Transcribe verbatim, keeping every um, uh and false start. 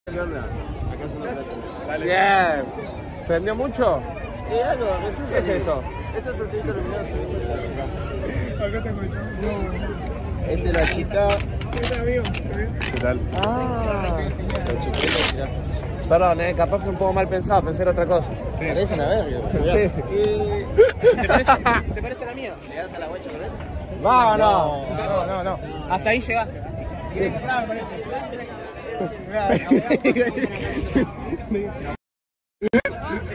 ¿Qué onda? Acá es una plata. Bien. ¿Se vendió mucho? Eh, algo, recién ¿Qué es salió. esto? Esto es el trito luminoso, esto es el acá. Acá tengo el chavo. No. Este es la chica. Hola, amigo. ¿Qué tal? Ah. La chiquita, mirá. Perdón, eh, capaz fue un poco mal pensado, pensé en otra cosa. Parece una verga. Sí. Y... ¿Se parece, ¿Se parece a la mía? ¿Le das a la guacha con él? No, no, no, no, no. Hasta ahí llegaste. Claro, me parece.